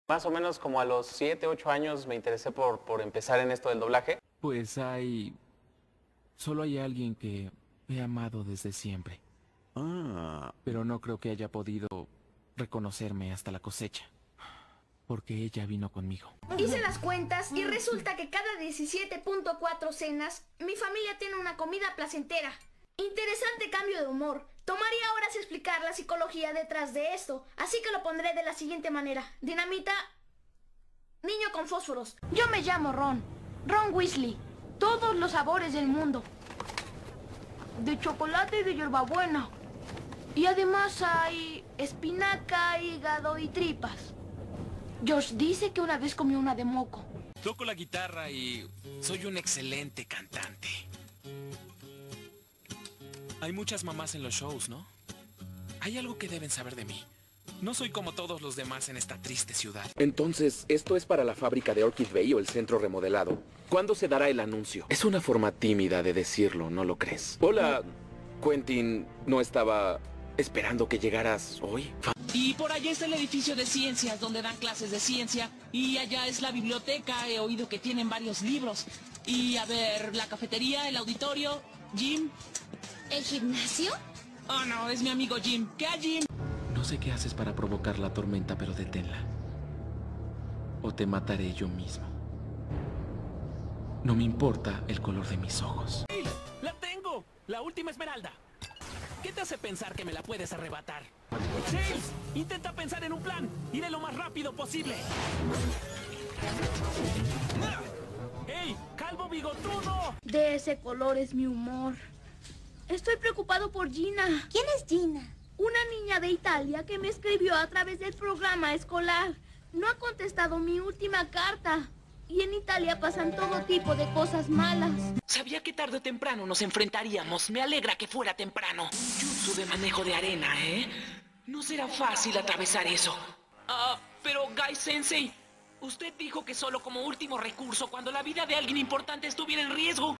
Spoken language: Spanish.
Más o menos como a los 7, 8 años me interesé por empezar en esto del doblaje. Pues solo hay alguien que he amado desde siempre. Pero no creo que haya podido reconocerme hasta la cosecha. Porque ella vino conmigo. Hice las cuentas y resulta que cada 17.4 cenas, mi familia tiene una comida placentera. Interesante cambio de humor. Tomaría horas explicar la psicología detrás de esto, así que lo pondré de la siguiente manera. Dinamita, niño con fósforos. Yo me llamo Ron Weasley. Todos los sabores del mundo. De chocolate y de hierbabuena. Y además hay espinaca, hígado y tripas. Josh dice que una vez comió una de moco. Toco la guitarra y soy un excelente cantante. Hay muchas mamás en los shows, ¿no? Hay algo que deben saber de mí. No soy como todos los demás en esta triste ciudad. Entonces, ¿esto es para la fábrica de Orchid Bay o el centro remodelado? ¿Cuándo se dará el anuncio? Es una forma tímida de decirlo, ¿no lo crees? Hola, Quentin, ¿no estaba esperando que llegaras hoy? Y por allá está el edificio de ciencias, donde dan clases de ciencia. Y allá es la biblioteca, he oído que tienen varios libros. Y a ver, la cafetería, el auditorio, Jim. ¿El gimnasio? Oh no, es mi amigo Jim. ¿Qué hay, Jim? No sé qué haces para provocar la tormenta, pero deténla. O te mataré yo mismo. No me importa el color de mis ojos. ¡Hey! ¡La tengo! La última esmeralda. ¿Qué te hace pensar que me la puedes arrebatar? ¡Tails! Intenta pensar en un plan. Iré lo más rápido posible. ¡Hey! ¡Calvo bigotudo! De ese color es mi humor. Estoy preocupado por Gina. ¿Quién es Gina? Una niña de Italia que me escribió a través del programa escolar. No ha contestado mi última carta. Y en Italia pasan todo tipo de cosas malas. Sabía que tarde o temprano nos enfrentaríamos. Me alegra que fuera temprano. Jutsu de manejo de arena, ¿eh? No será fácil atravesar eso. Pero Guy Sensei, usted dijo que solo como último recurso cuando la vida de alguien importante estuviera en riesgo.